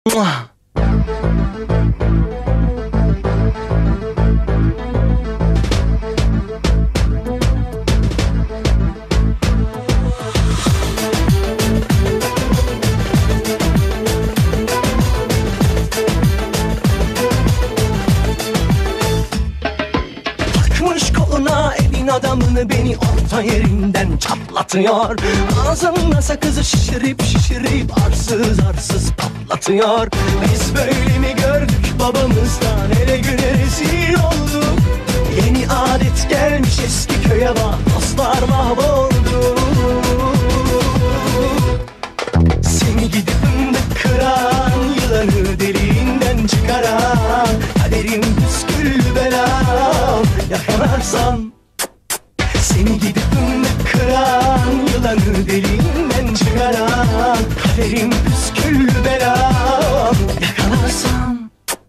Takmış koluna elin adamını, beni orta yerinden çatlatıyor. Ağzımda sakızı şişirip şişirip arsız arsız patlatıyor. Biz böyle mi gördük babamızdan, ele güne rezil olduk. Yeni adet gelmiş eski köye, bak dostlar mahvoldu. Seni gidip fındık kıran, yılanı deliğinden çıkaran, kaderim püsküllü belam yakalarsam. Seni gidip fındık kıran, yılanı deliğinden çıkaran, kaderim püsküllü belam yakalarsam.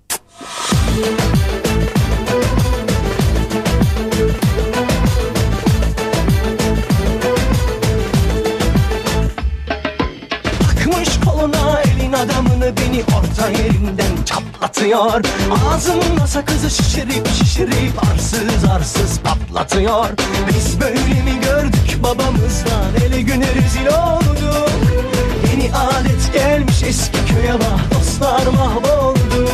Takmış koluna elin adamını, beni orta yerinden çatlatıyor. Ağzımda sakızı şişirip şişirip arsız arsız patlatıyor. Biz böyle mi gördük babamızdan, ele güne rezil olduk. Yeni adet gelmiş eski köye, bak dostlar mahvoldu.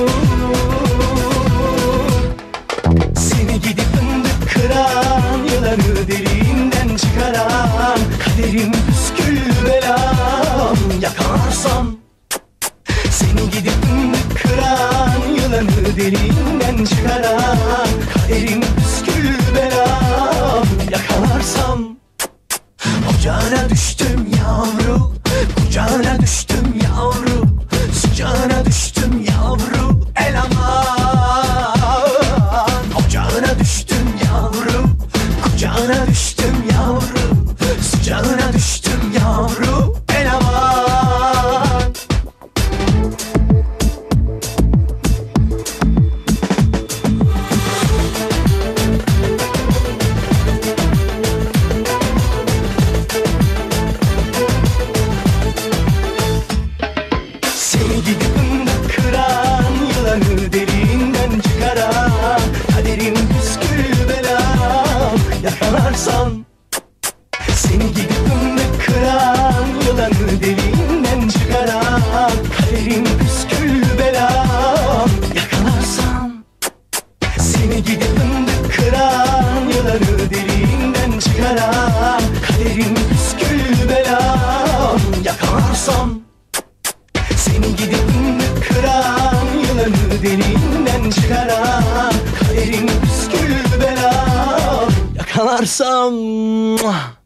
Seni gidip fındık kıran, yılanı deliğinden çıkaran, kaderim püsküllü belam yakalarsam. Seni gidip fındık kıran, yılanı deliğinden çıkaran, kaderim püsküllü belam yakalarsam. Ocağına düştüm yavru, kucağına düştüm yavru, sıcağına düştüm yavru, el aman. Ocağına düştüm yavru, kucağına düştüm yavru, sıcağına düştüm yavru, el aman. Seni gidip fındık kıran, yılanı deliğinden çıkaran, kaderim püsküllü belam yakalarsam. Seni gidip fındık kıran, yılanı deliğinden çıkaran, kaderim püsküllü belam yakalarsam. Seni gidip fındık kıran, yılanı deliğinden çıkaran, kaderim püsküllü belam yakalarsam. Seni gidip fındık kıran, yılanı deliğinden çıkaran, kaderim püsküllü belam yakalarsam.